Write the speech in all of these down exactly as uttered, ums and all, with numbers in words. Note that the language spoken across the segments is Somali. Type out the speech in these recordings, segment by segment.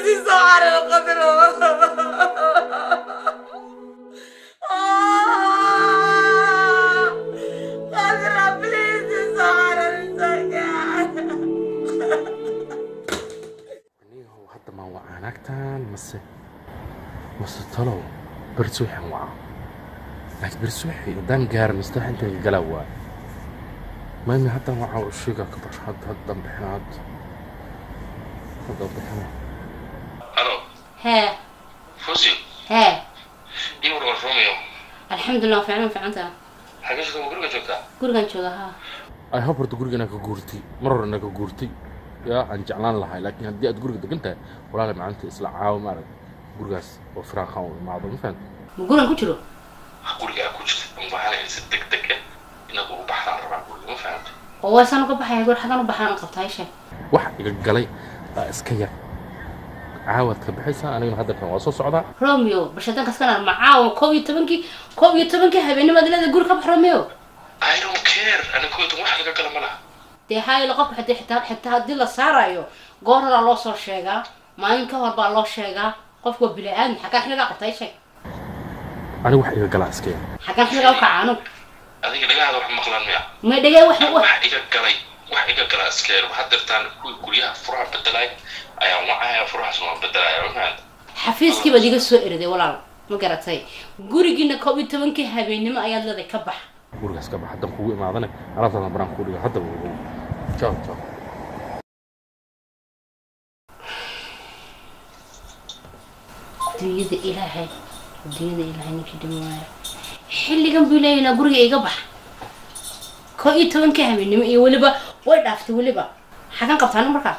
بليز صار القدر قدر بليز صار الزكاة هو حتى ما هو عناكتان بس بس طلعوا برسوحي معاه لكن برسوحي قدام جار مستحيل انت الجلوة ما يمي حتى معاه الشيء كبر حد حد بحناد حد بحناد الو ها فوزي ها ايه ورا روميو الحمد لله فعلا فعلا حاجه شو guriga joogtaa gurigan jooga ha ay habarta guriga ka guurtay marar inaka guurtay yaa aan jeclaan lahay laakiin hadii aad guriga degan tahay walaal maanta isla caaw maarag gurigaas oo firaaqo maado ma fahant gurigan ku jiro guriga ku jirta waxaan si degdeg ah inaad ugu baxdaan rabaa guriga ma fahant oo wasan uga baxay gor xagan u baxaan qabtay shay wax iga galay iska yar عاود كبحيسها أنا هذا كان وصل صعدة. روميو بس هذا كسكنا معاه كوبي تبنكي كوبي تبنكي هبني ما أدري هذا يقول كبح روميو. I don't care أنا كنت واحد كلام ملا. دي هاي لقب حتى حتى حتى هدي الله سارايو قرر الله صار شيء ما ينكر بالله شيء قف وبلعان حكى إحنا لا قطعي شيء. أنا واحد يقلع سكين. حكى إحنا لا كعنو. هذه اللي قاعد واحد مقلان مياه. ما دقيقة واحد واحد يقلع واحد يقلع سكين وحضر تان كل كليها فرع بدلاي. أيوة معايا فروح اسمه بدلايا ما فهمت حفيزكي بديك سو إردي ولا ما قرأتي غوريجينا كوبي تبنكي هبيني ما أياد لذي كبح غوريجاس كبح حتى خوي ما ظنك عرفت أنا بران خوي حتى هو شاف شاف ديد إلهي ديد إلهي نكشي دموعي حلي كان بيلاقينا غوريجي كبح كوبي تبنكي هبيني ما يولبا وين عفتي ولبا حكان قبطان مركا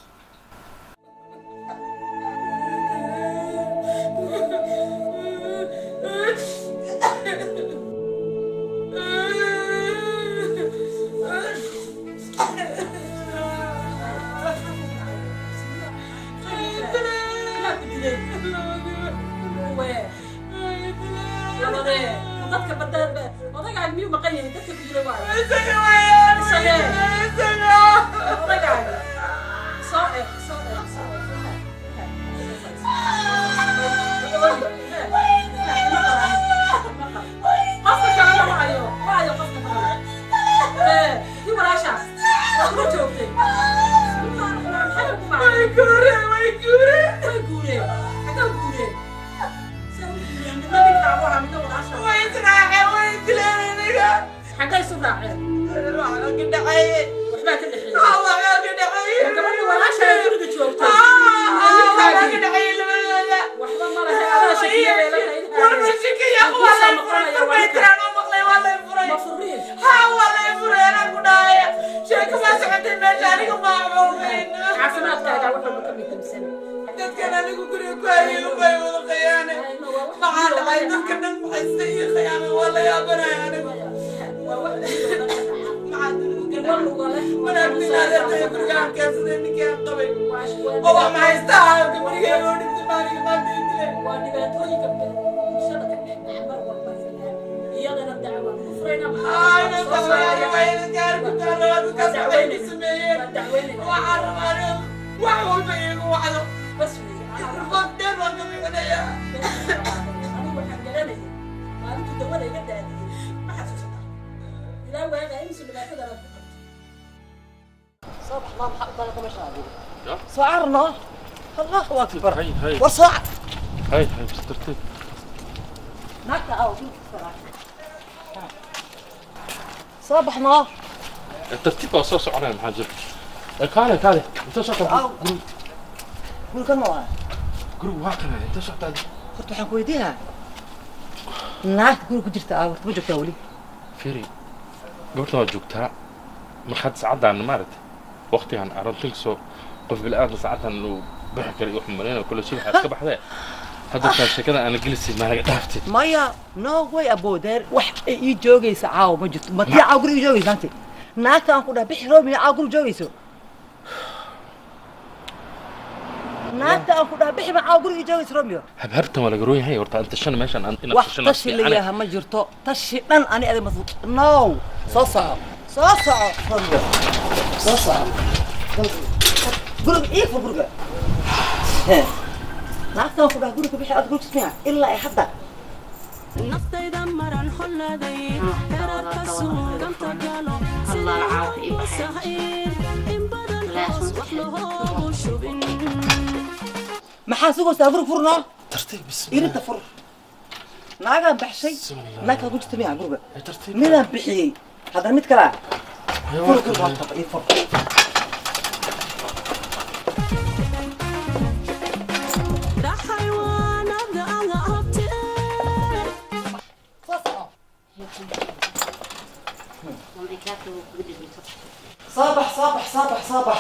صعرنا الله أكبر هاي هاي وصع هاي هاي بسترتب نكا أو صبحنا الترتيب أساس على المحاجر كاله كاله أنت شاطر قول قول كم واحد قول واقع أنت شاطر خدت حق ويديها نعت قول كجرت أو تبجك تولي فيري قلت له جوكتها ما خد سعادة عن مارد وقتي عن أرنتك سو قف بالآخر ساعتها إنه بحكي يروح منين وكل شيء حاسك بحذاء هذا كان كذا أنا جلست ما لقيت عرفتي مايا نو واي أبو دير وح يجوجي ساعة ما جت ما تيا عقول يجوجي أنت ناس أنكودا بيحرم يا عقول يجوجي سو ناس أنكودا بيحرم عقول يجوجي سرميو هبهرتهم ولا جروي هاي ورتا أنت شن ماشان أنت وح تشي اللي ياها ما جرتو تشي أنا أنا أدي مصدق نو صوصا صوصا صوصا قول إيه فبرجة ها naagtan ku dhaha guriga bixi aad guriga ismiya ilaa ay hadda naftayda maran xoladay darabka suuganta galo الله العافية إيه sahir in badan wax loo shubin maxaa sugaysaa guriga furnaa tartiib bismi irinta fur naagaan baxshay Bismillah. naagtaa ku jirta miyaa guriga ay tartiib midaan bixiyey haddana mid kalaa fur guriga waa taba ii fur da xayawaanada aga habtee صباح صباح صباح صباح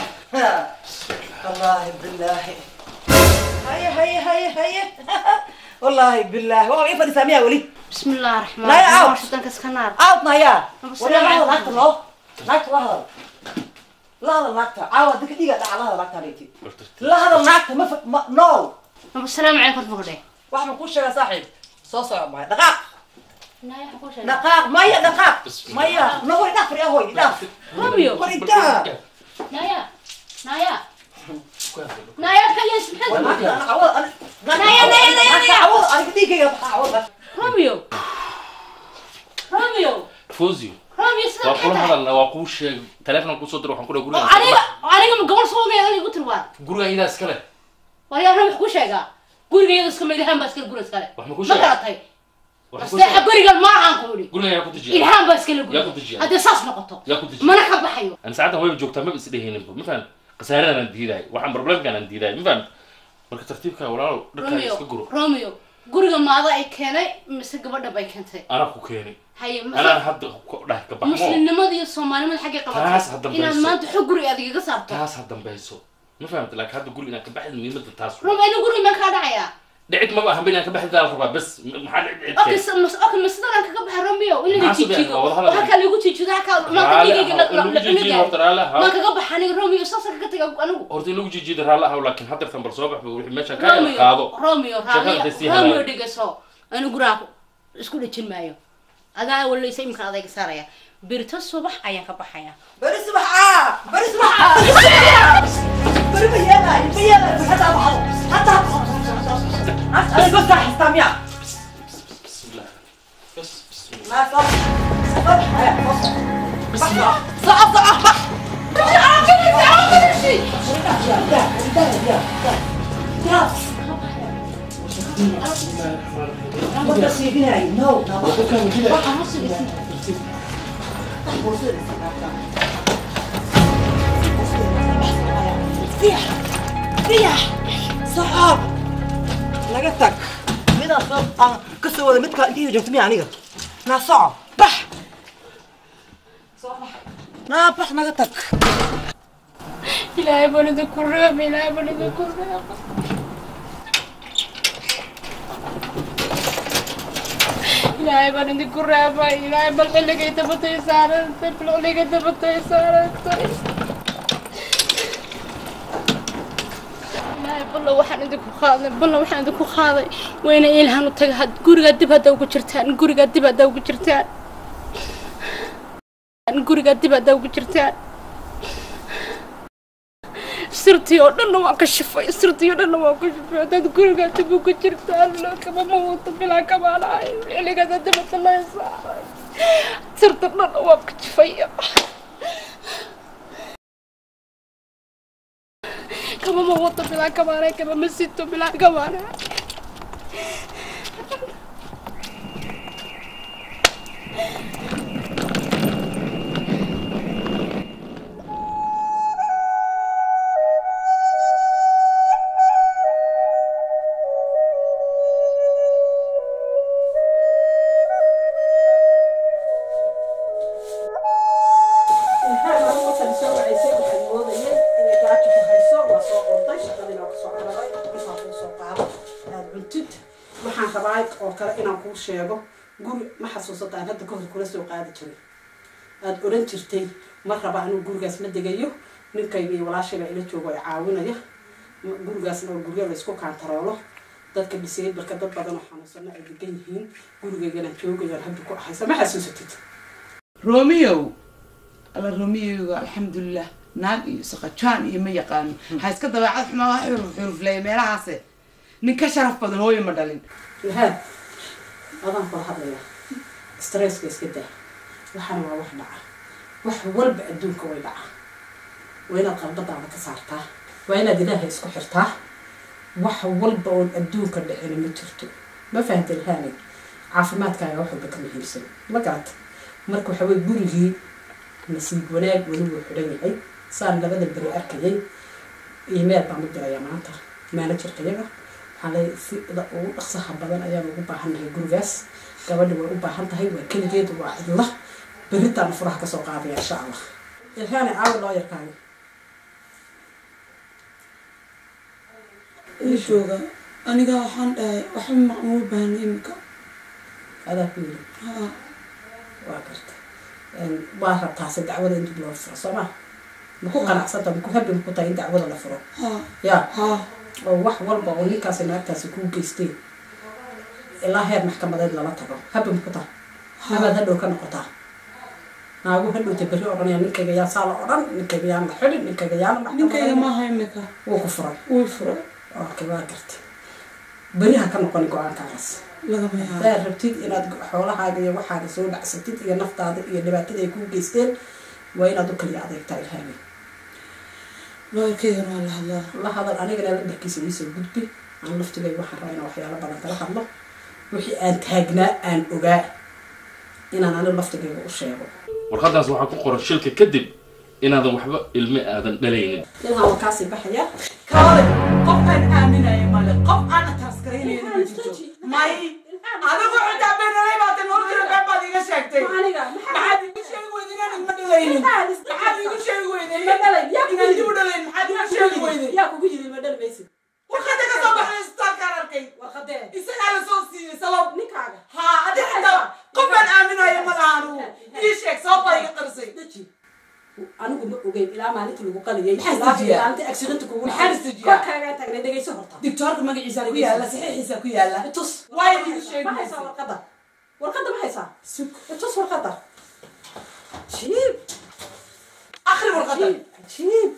الله بالله هيا هيا هيا هيا والله بالله والله كيف بدي ساميها ولي بسم الله الرحمن لا يا الرحيم عوض. شو تنكس كنار عاوضنا يا بس ولا أنا لحظة عايز لحظة لو لحظة لحظة لحظة لحظة عاوض ديك دقيقة لحظة لحظة ليتي لحظة لحظة ما فت ما نو السلام عليكم فقدي واحد من كل شيء يا صاحب صوصة معي دقاق لا يا حقوش دقاق مية دقاق بسم الله. مية نو هو دافر يا هو دافر روميو قولي انتهى نايا نايا نايا كيس محمد انا عوض انا نايا نايا نايا انا عوض انا دقيقة عوض روميو روميو فوزيو روميو waa سلام kula حدا hadalna waa kuu sheeg taleefon ku soo dir waxaan ku dhahay guriga aniga aniga ma gobol soo meeday igu tirwaa guriga idaa iska leh waya ruux ku sheega guriga iyada iska meedahan baa iska guriga iskale wax ma ku ma sheeg garatay wax ku asteexa guriga ma aan ku yiri guriga yaa ku tijiya ilhaan baa iska yaa ku guriga tijiya hadda saas noqoto yaa ku tijiya mana ka baxayo أنا ساعات هواي بجوكتها ما بيسدهين ما فهم قصيرة أنا ديراي وحن بروبلم كان ديراي ما فهم مركز ترتيب كا ولا ركا روميو يسكجرو روميو guriga maada ay keenay mise gabadha bay keentay أنا كوكيني haye أنا حد ده كبحمو muslimnimada iyo soomaalinimada xaggee Taas hadda qabatay inaad bayso. maanta xog guriga aad igaga saarto تاس هذا بيسو ما فهمت لك هذا قول إنك كبحث من يمد تاس rum ina guriga maan kaa dhacaya دعيت ما بقى بيني كبحث ذا الربع بس محل okay دعيت so mas okay masdaran kaga baxay romeo in la Maxaa jijigo subax, wada hadal. waxa kale igu jijido waxa kale ma ka dhigay la la جيجي لا ma kaga baxani romeo saas kaga tagay anigu horta lagu jijiida raala ah laakiin hadda tan bar soo baxba wixii meesha ka qaado romeo Shaqada sii romeo halaag. romeo dhigaso anu guraako isku dhajin maayo adaa walaysay imka adayga saaraya birta subax ayaan ka baxaya bari subaxa bari subaxa bari bayana bayana حتى حتى انا قلت راح استمع بسم الله بس بسم الله ما صح صح بسم الله صح صح صحاب لقيتك مين أصاب أنا كسر ولا متك أنت جبت مين عنيك نصعب بح صح نا بح لقيتك ilaahay baan idinku reebay ilaahay baan idinku reebay ilaahay baan idinku reebay ilaahay bal xilligay dabatay saarantay bal xilligay dabatay saarantay ilaahay balla waxaan idinku qaaday balla waxaan idinku qaaday wayna ilhaan u taga had guriga dib hadda ugu jirtaan guriga dib hadda ugu jirtaan guriga dib hadda ugu jirtaan sirtii oo dhanna waan ka shifay sirtii oo dhanna waan ka shifay haddaad guriga dib ugu jirtaan loo kama ma wato bilaa kamaalahay xilligaada dibadda la saaray sirta dhanna waan ka shifay kama ma wato bilaa kamaalahay kama ma sito bilaa kamaalahay waxaan rabaa oo kale inaan kuu sheego guri ma xasuusataan hadda kahor kula soo qaadi jiray aada odhan jirtay ma raba inuu gurigaas la degayo ninkayga iyo walaashayba ila joogo ay caawinaya gurigaasna oo guryo la isku kaantaroolo dadka dhisayay barka dad badan oo xanuunsana ay degan yihiin gurigaygana joogayaan hadda ku ahaysa ma xasuusatid روميو الله روميو الحمد لله naag iyo saqajaan iyo ma yaqaano ha iska dabeecad xumaa wax xuruf xurufleeya meelahaase nin ka sharaf badan hooyo ma dhalin ilhaan adaan kula hadlaya stresska iska daa waxaana waa wax dhaca wax walba adduunka way dhaca waa inaad qalbadaada ka saartaa waa inaad ilaahay isku xirtaa wax walba oon adduunka dhicina ma jirto ma fahamta ilhaanay caafimaadkaaga wax walba ka muhiimsan ma garata marka waxa weye gurigii nasiib wanaag weli wuu xidhan yahay saan labada beri arkayay email baan u dirayaa maanta managerka iyaga waxaa lay sida ugu dhaqsaha badan ayaan ugu baahannahay gurigaas gabadhi way u baahan tahay waa keligeed waa cidla beritaan furaha kasoo qaadaya insha allah ilhaanay caawi loo yarkaayo jooga aniga waxaan dhahay waxba macmuu baahna imika adaa ku yiri haa waa garta waa rabtaase dacwada in dib loo furo soo ma maku qanacsanta maku habi maku tahay in dacwada la furo haa ya haa oo wax walba oo ninkaasi naagtaasi kuu geysteen ilaa heer maxkamadeed lala tago habi maku tahay amaad hadhow ka noqotaa naagu hadhowta berri odhanaya ninkayga yaa saa la odhan ninkayga yaan la xidhin ninkayga yaana ninkayga maaha imika wuu ku furay wuu furay okay waa garta berri ha ka noqoni go-aankaagaas lagama yaabo haddaad rabtid inaad xoolahaaga iyo waxaaga soo dhacsatid iyo naftaada iyo dhibaatada ay kuu geysteen waa inaad u kaliya adeegtaa ilhaami looyarkeydana waa la hadlaa la hadal anigana la dharkiisa iisoo gudbi aan laftigay waxaan rabaa inaan waxyaalo badan kala hadlo wixii aan taagnaa aan ogaa inaan anigu laftigayga u sheego warqadaas waxaa ku qoran shilka kadib inaadan waxba ilme aadan dhalaynin ilhaan waa kaasii baxaya kaale qof aan aaminaya male qof aan ataaskaraynayo ma jirto may adigu xitaa beenalay baad nolosha been baad iga sheegtay aniga maxaad igu sheegi weyday inaan ma dhalaynin maxaad igu sheegi weyday ma dhalay yaa inaan dib u dhalayn maxaad igu sheegi weyday yaa kugu yiri ma dhalmaysid warqada ka soo baxday isbitaalkaan arkay warqadee isagaa la soo siiyey sabab ninkaaga haa adi xitaa qof aan aaminayo ma laha anugu ii sheeg sabab baa iga qarisay daji anigu ma ogeyn ilaa maalinta lagu qaliyay Maxaa istajiyaa? maalinta accident kugu Maxaa istajiyaa? korkaagaan taagnay dhegayso horta dictoorka magaciisa ku yaala saxiixiisa ku yaala tus Waay igu sheegi ma haysaa warqada warqada ma haysaa sug tus warqada jiib akhri warqada jiib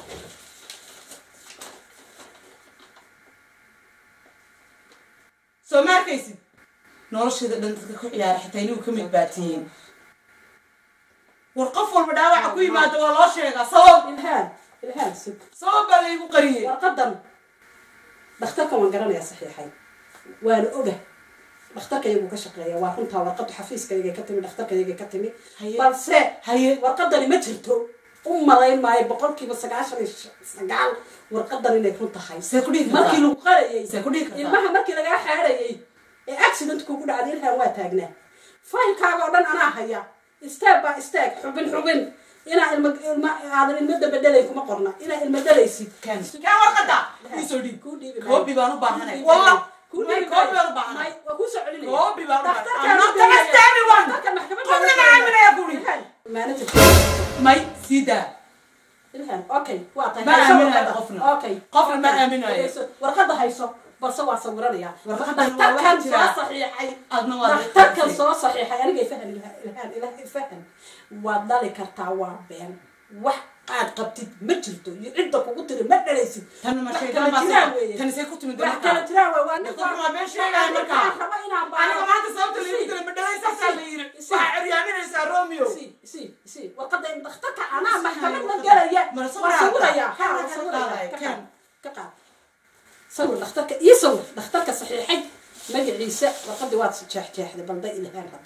soo ma arkaysid nolosheeda dhan dadka ku ciyaara xitaa inuu ka mid baatiyiin war qof walba dhaawaca ku yimaado waa loo sheegaa sabab ilhaan ilhaan sug sabab baa laygu qariyey warqadan dhakhtarka waan garanayaa saxiixay waana oga dhakhtarkayaguu ka shaqeeya waa runtaa warqadu xafiiskayga ka timi dhakhtarkayga ka timi Haye. balse haye warqadani ma jirto u malayn maayo boqolkiiba sagaashan iyo sagaal warqadan inay run tahay see ku dhihi kartaa markii lagu qarayay see ku dhihi kartaa ilmaha markii lagaa xaadhayay ee accident kugu dhacday ilhaan waa taagnaa faylkaaga oo dhan anaa haya istaag baa istaag xubin xubin inaa ilma ilma aadan ilma dabadhalay kuma qorna inaa ilma dhalaysid kan kan warqada isoo dhiib kuu dhiibi koobi baan u baahanay wallah kuu dhiibi koobi baan u baahanay waa kuu soo celinaya koobi baan u baahanay dhakhtarkaan I'm not understanding one dhakhtarkan maxkamadda qofna ma aaminaya guri manager may siidaa ilhaan okay waa tahay Ma hayso aaminayo warqadda. qofna. okay Qofna ma okay. aaminayo. Hayso. warqadda hayso balse waa sawiranayaa Warqaddan waa dhakhtarkan wax soo jira. saxiixay adna waa dhakhtarkan soo saxiixay anigay fahan ilhaan ilaahay fahan waad dhali kartaa waa been wax aad qabtid ma jirto iyo cidda kugu tiri ma dhalaysid tan ma Wax sheegan kala jiraan weeye. tan see ku timid wax kala jiraan weeye. waa nin Dhakhtarka waa been sheegaya markaa. raba inaan baaro. aniga maanta sababta laygu dila ma dhalaysasaa la yiri waxaa ciryaaminaysaa romeo si si si warqadda in dhakhtarka anaa maxkamad la galaya Mara waa sawiraya. sawiraya Kaan haa, waa ka sawiraya qaadaya, ka kaan. qaad ka qaad sawir dhakhtarka iyo sawir dhakhtarka saxiixay magaciisa warqadii waad jeexjeexday balda ilhaan hadda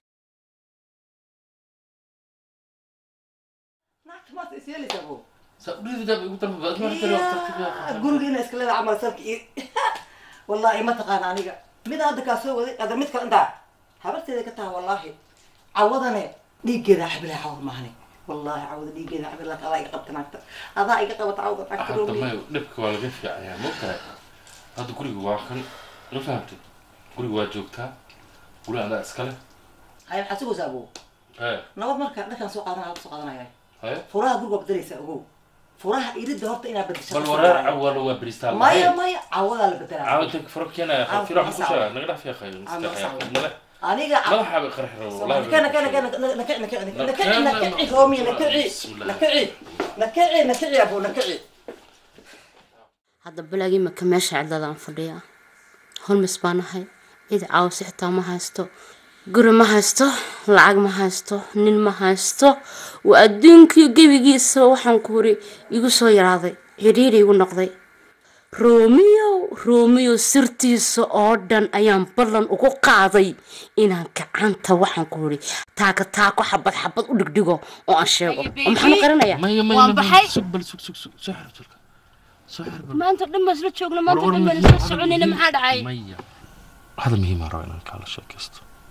naagta maanta is yeelaysaa bo سأريد ده بيقول طب بقى ما ترى وقت guriga ina iska leeda camal salka iyo wallahi ma taqaan aniga mid hadda kaa soo waday ada mid kale intaa habarteeda ka taha wallahi cawadane dhiiggeeda xabilaa cawad maahane wallahi cawada dhiiggeeda xabilaa adaa iga qabta naagta adaa iga qabata cawda naagta حتى ما نبكي ولا قفي يعني مو كده هذا كل جوا كان ما فهمت كل جوا جوكتا كل أنا أسكله hay maxaa sugaysaa abo إيه nabad marka dharkan soo qaadanaya soo qaadanaya إيه furaha guriga waa bedelaysaa ogow furaha iridda horta inaad bedesho بل وراء أول هو بريستال maya maya cawadaa la bedelaa عاودتك فرق هنا في راح كوشة نقدر فيها خير عم نستحي صعب. نلا aniga madaxa bay qarxiro wallahi كان كان كان نكع نكع نكع نكع رومي نكعي نكعي نكعي نكعي يا ابو نكعي هذا بلاقي ما كماش عدلان فديا هول مسبانهاي إذا عاوز حتى ما هاستو قر ما هاستو لعق ما هاستو نين ما هاستو وأدينك يجيب يجيس وحن كوري يقصو يراضي يريري ونقضي روميو روميو سرتي سؤادا أيام بلن وكو قاضي إنها كعنتا وحن كوري تاك تاكو حبت حبت ودقدقو وأنشيغو ومحنو قرنا يا ما ما سبل سك سك سحر سك سحر ما أنت لما سلت شغل ما أنت لما سلت سعوني لما حد عاي مية هذا مهم رأينا كلا شاكست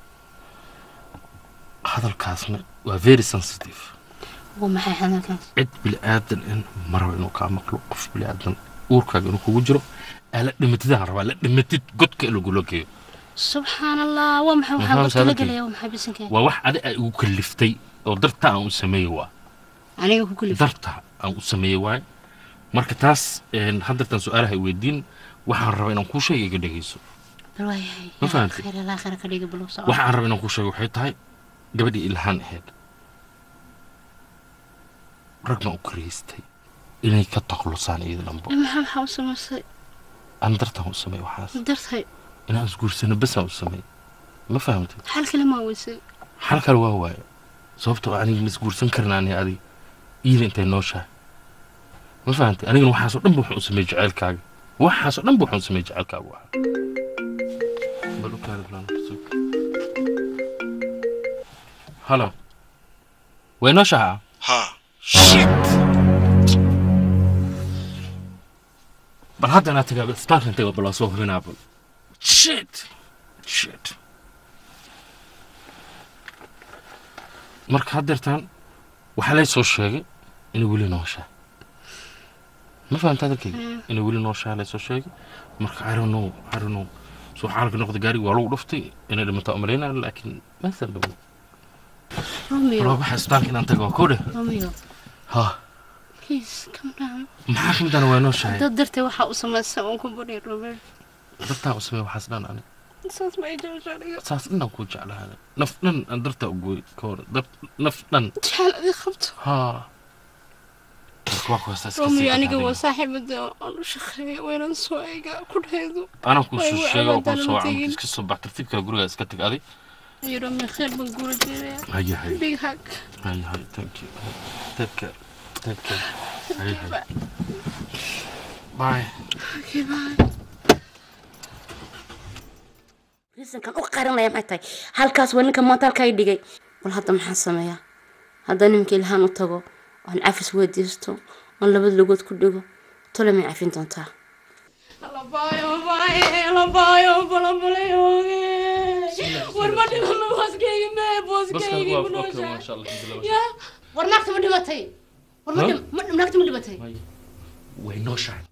هذا الكاسن و very sensitive ومحي هذا الكاس عد بالآدم إن مرة إنه كان مخلوق في بالآدم أوركا إنه كوجرو ألا لمتدان روا لا لمتد قد كيلو قلوكي سبحان الله ومحي محمد كلا قال يا ومحي بسنك وواحد وكلفتي أو درتها أو سميوا أنا كل درتها أو سميوا marka taas een hadartan su'aalaha weydiin waxaan rabaa inaan ku sheego dhageyso barwaayay ma fahamtay khayr la khayr ka dhiga bulu soo waxaan rabaa inaan ku sheego waxay tahay gabadhii ilhaan ahayd ragna u kriistay inay ka taqlusaan iyada dhanbo maxaa maxaa u samaysay aan dartan u sameey waxaas dartay inaan isguursano bas aan u sameey ma fahamtay hal kale ma weysay hal kale waa waay sababtoo aan isguursan karnaanay adiga iyada intay nooshahay ما فهمت أنا قلنا وحاسو دم بوحو سمي جعل كاغ وحاسو دم بوحو سمي جعل كاغ واحد بلو كان بلان بسوك هلا وين شها ها شيت بل هذا أنا تقابل ستارت أنت قبل أصوف هنا بل شيت شيت مرك هدرتان وحلي سو شيء إنه يقول لنا وشها ما فهمت هذا الكي إنه يقول لنا وش على سوشيال مرك I don't know I don't know سو حالك نقد جاري ولو رفتي إنه لما تأمرينا لكن ما سبب روميو لو بحس تانك إن أنت جاكوده روميو ها please come down ما حكمت أنا وين وش هاي درتي waxa u sameeyay oo ku bari Robert درتها وسمي وحسنان أنا saas ma idin shaqeeyo أساس إنه كوج على هذا نفنن أن درتها أقول كور درت نفنن xal adi qabto ها روميو aniga waa saaxiibada aan u shaqeeyay weeran soo eega ku dheedo أنا كنت شيء أو كنت سواء عم تسكت بعد ترتيب كلا جروجا اسكتك هذه يا روميو خير بنقول جيري هاي هاي big hug هاي هاي thank you take care take care هاي هاي باي okay bye لسه كان أقارن يا معتاي هالكاس وين كان ما تركي دقي والهذا محسمة هذا نمكن الهان وتجو وأنا عفس وديستو ولا بدل قد كدقو طلع من عفين تنتا الله بايو باي الله بايو بلا بلا يوغي ورمتي الله بوسكي ما بوسكي اوكي ما شاء الله يا ورناك تمدي متي ورمتي مناك تمدي متي وين نوشان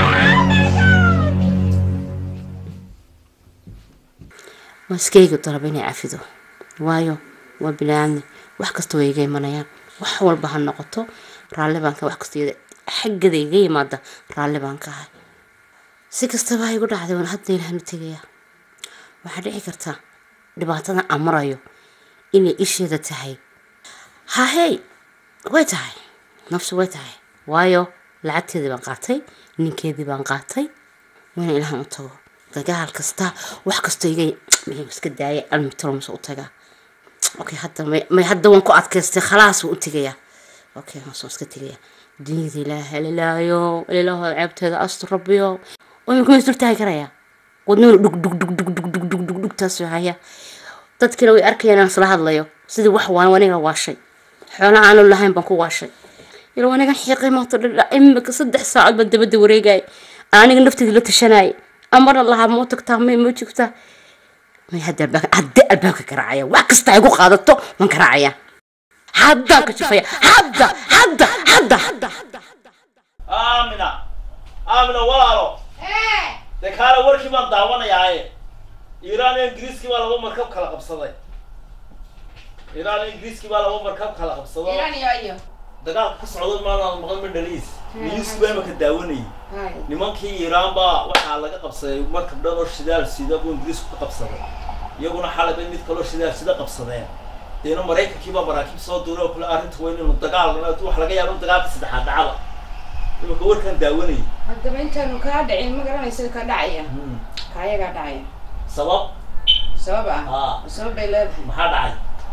وسكيغو طلبيني عفيدو وايو وبلاني wax kasto way iga imanayaan wax walba ha noqoto raalli baan ka wax kasto xaggada iga yimaada raalli baan ka ahay si kastaba ay igu dhacday waan hadda ilaahan tagaya waxa dhici karta dhibaatada amrayo inay isheeda tahay ha hey way tahay nafsu way tahay waayo lacagteedii baan qaatay ninkeedii baan qaatay waan ilaahan u tago dagaal kasta wax kasto iga iska daayay almitolmas u tagaa اوكي حتى ما يحد وانكو ادكستي خلاص وانتجيا اوكي ما صوص كتجيا دين لا اله الا الله يو الا عبت هذا استر ربي ويمكن يسترتاي كرايا ودنو دق دق دق دق دق دق دق دق تاسو هيا dadkina way arkayaan isla hadlayo sidii wax waan waniga waashay xoolo aan lahayn baan ku waashay ila waniga xiiqay ma tadla imika saddex saac bad dabada wareegay aniga naftayda la tashanay amar allah ma tagtaa ma ma jigtaa ما هذا الباك هذا الباك كراعية وعكس تعيقو قادته من كراعية هذا كشفية هذا هذا هذا هذا آمنة آمنة والله إيه ذاك هذا وركي من دعوانا يا عيه إيران إنجليز كي ولا هو مركب خلق بصدق إيران إنجليز كي ولا هو مركب خلق بصدق إيران يا أيه دقال كسعود ما نقول من دليس دليس بين ما كداوني نمان كي إيران با وحنا لقى قبصة مركب ده مش سدال سيدا بون دليس قبصة iyaguna xalaba mid kaloo sidaa sida qabsadeen deena maraykankiiba maraakiib soo duuray oo kale arrinta weyn inuu dagaal wax laga yaabo in dagaalka saddexaad dhacaba imika warkan daawanayay haddaba intaanu kaa dhicin ma garanaysa ka dhacaya kaayagaa dhacaya sabab sabab ah sabab bay leedahay maxaa dhacay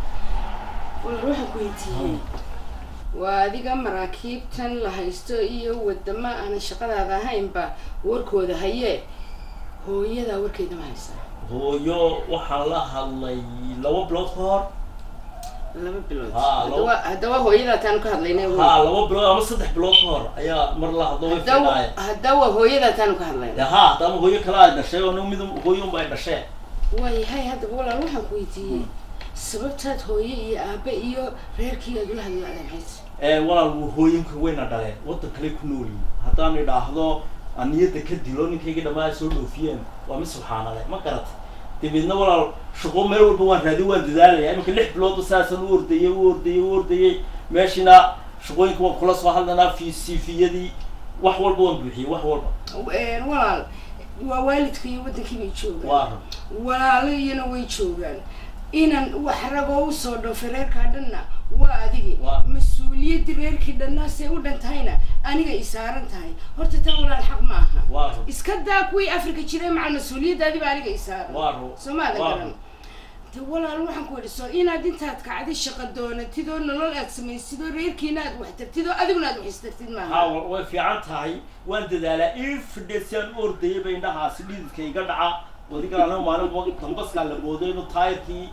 waxaan ku weydiiyey waa adiga maraakiibtan la haysto iyo wadamo aan shaqadaada ahaynba warkooda haye hooyadaa warkeeda ma haysaa hooyo waxaan la hadlay laba bilood ka hor laba bilood haddaba haddaba hooyadaa taanu ka hadlaynay ha laba bilood ama saddex bilood ka hor ayaa mar la hadlo way fiicnaayeen haddaba hooyadaa taanu ka hadlaynay ha haddaba hooyo kale ay dhashay oo mid hooyo unba ay dhasheen waayahay haddaba walaal waxaan ku weydiiyey sababtaad hooye iyo aabe iyo reerkii aad ula hadlaadeen maxayse ee walaal hooyinka wayna dhaleen waddan kale ku nool yihiin haddaan idhaahdo aniyadda ka dilo ninkayga dhammaan soo dhoofiyeen waa mid subxaanale ma garata dabeedna walaal shaqo meel walba waan raadi waan dadaalaya iminka lix biloodba saasaan u ordayey u ordayey u ordayey meeshina shaqooyinka waan kula soo hadlanaa fiisifiyadii wax walba waan buuxiyey wax walba walaal waa waalidka iyo waddankii bay joogaan walaalo iyana way joogaan inan wax ragoo usoo dhoofay reerkaa dhanna waa adigi mas-uuliyadda reerkii dhanna say u dhan tahayna aniga i saaran tahay horta taa walaal xaq maaha iska daa kuwii afrika jiray macal mas-uuliyaddaadiba aniga i saaran soomaada garan de walaal waxaan ku idhi soo inaad intaad kacdi shaqa doonatid oo nolol aad samaysid oo reerkiina aad wax tartid oo adiguna aad wax istartid maaha ha way fiican tahay waan dadaalaa ifdhesaan u ordayay ba indhahaasi dhididka iga dhaca wadigalana maalin dambaskaa la mooday inuu taayirkii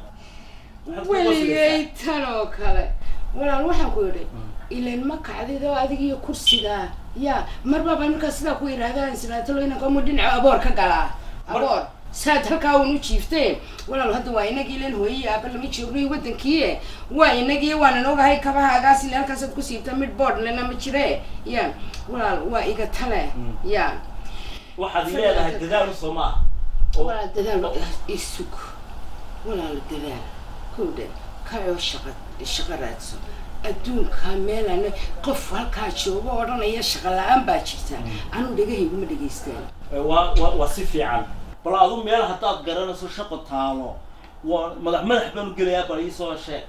weligay tan oo kale walaal waxaan ku idhi ilan ma kacdid oo adigiyo kursigaa ya marbaaba markaa sidaa ku yidhaahdaan sinaatalo inanka mu dhinaco aboor ka galaa aboor saad halkaa uun u jiifteen walaal hadda waa inagii ilan hooyii aaba lama joognoy waddankii waa inagii waanan ogahay kabahaagaas ile halkaasaad ku siibta mid board lena ma jire ya walaal waa iga tale ya waxaad leedahay dadaal u soo maaha walaal dadaal isug walaal dadaal كودا كايو شقة شقة راتسو أدون كاملا قف هالكاتشو ورانا يا شغلة أم باجيتا أنا دقيه يقوم دقيستين و و وصفي عن بلا أظن ميلا حتى أتقرنا سو شقة تالو ومدح مدح بنو قليا بريسو شيء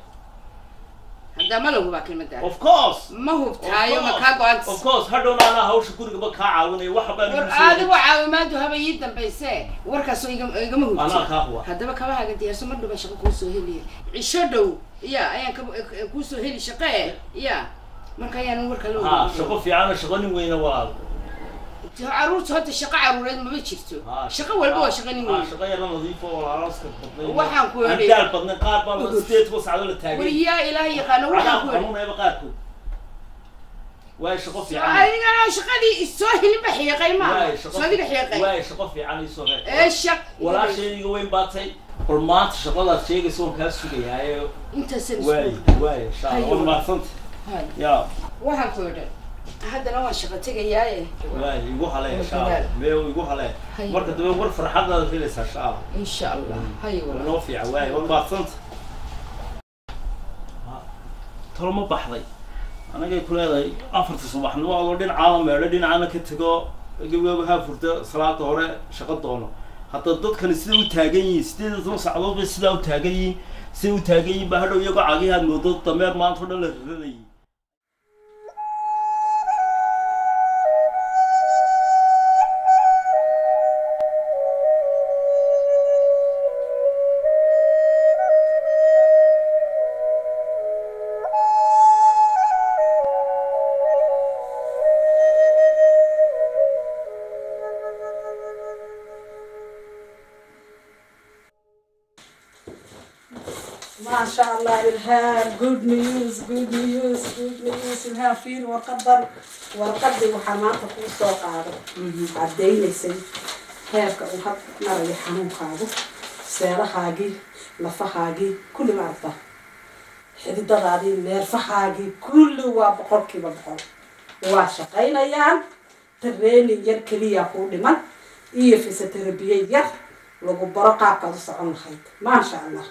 هذا ما له باكل مدح of course ما هو بتاعي وما كاقعد of course هذول أنا هاوش كوري قبل كعاوني وحبا هذا هو عاومات وهذا يدم بيسه وركسو يقم يقم هو أنا كهوا هذا بكره هذا دي أسمع له بشقة كوسو هلي عشرة يا أيام كوسو هلي شقة يا ما كان ينور كلام ها شقة في عنا شقة وين وال عروس هذا الشقة عروس ما بتشفتو شقة ولا بوا شقة نوي شقة يلا نظيفة ولا عروس كبطنين وحن كوري أنت البطن قارب بستيت وص على التاجر ويا إلهي قانون وحن كوري قانون يبقى قارب واي شقة في عنا أنا شقة دي السوهل بحيقة ما سوهل بحيقة واي شقة في عنا السوهل إيش شق ولا شيء وين باتي برمات شغلة شيء يسون كاسو جاي أنت سن واي واي شاء الله والله ما صنت يا وحن كوري هذا نوع شقة تجي واي يقول عليه إن شاء الله بيو يقول عليه مرة تبي غرفة حدا في لسه إن شاء الله إن شاء الله هاي والله نوفي عواي والله ما صنت ترى ما بحضي أنا جاي كل هذا أفرت الصباح نوع ودين عالم يردين عنا كتجو جوا فرت صلاة هراء شقة دونه حتى ضد كان سلو تاجي سلو ثم صعدوا بس سلو تاجي سلو تاجي بهذا يقع عليه النضوط تمر ما تفضل الرلي ما شاء الله إلهام good news good news good news إلهام فين وقدر وقدر وحماته في السوق هذا عدين يسوي هيك وحط نرى يحنون هذا سيرة حاجي لفة حاجي كل ما عرفه حديد هذه نرفة حاجي كل وابقر كي بقر واشقين أيام تريني يركلي يقول لمن إيه في ستربيه ير لو برقة قص عن خيط ما شاء الله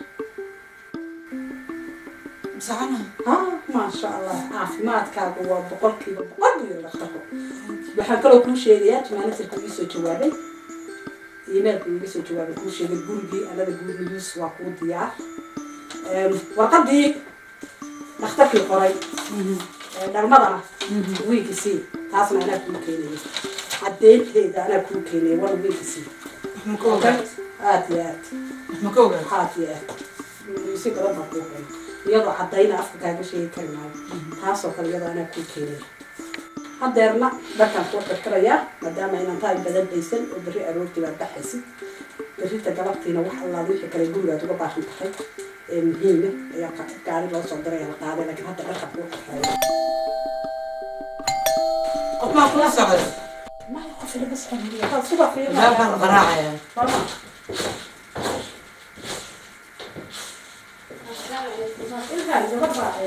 سعنا ها ما شاء الله عافمات كابو وبقول كي بقول يلا خطو waxaan kaloo ku sheegayaa timaanada ku soo jawaabay iimailka iga soo jawaabay kuu sheegay gurigii anada gurigiis waa kuu diyaar warqadii dhakhtarkii qoray dhalmadana wiigisi taasna anaa kuu keenayay caddeynteeda anaa kuu keenayay wana wiigisi aad iyo aad aad iyo aad si badan baa kuu keenay iyadoo caddayna afka kaaga sheegi kari maayo taasoo kale iyadoo anaa kuu keenayay haddeerna dharkaan kuu xirxirayaa maadaama inaan tahay badan daysan oo berri aroortii baad baxaysid berrita galabtiina wax allaad wixii kale gurigaad uga baahan tahay ee muhiime ayaa gaari loo soo diraya la qaaday laakiin hadda dharkaan kuu xirxiraya qof maa kula socda ما يقف اللي بس خليه هذا صبح في لا براعة يعني برا الهالي جبر براعة